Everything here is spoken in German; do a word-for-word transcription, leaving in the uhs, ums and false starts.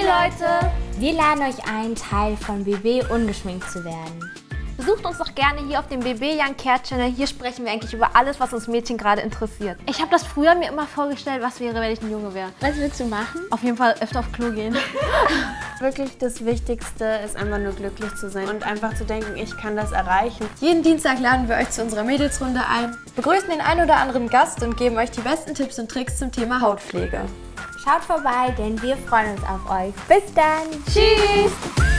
Leute! Wir laden euch ein, Teil von B B ungeschminkt zu werden. Besucht uns doch gerne hier auf dem B B Young Care Channel. Hier sprechen wir eigentlich über alles, was uns Mädchen gerade interessiert. Ich habe das früher mir immer vorgestellt, was wäre, wenn ich ein Junge wäre. Was willst du machen? Auf jeden Fall öfter auf Klo gehen. Wirklich das Wichtigste ist einfach nur glücklich zu sein und einfach zu denken, ich kann das erreichen. Jeden Dienstag laden wir euch zu unserer Mädelsrunde ein, begrüßen den einen oder anderen Gast und geben euch die besten Tipps und Tricks zum Thema Hautpflege. Schaut vorbei, denn wir freuen uns auf euch. Bis dann. Tschüss.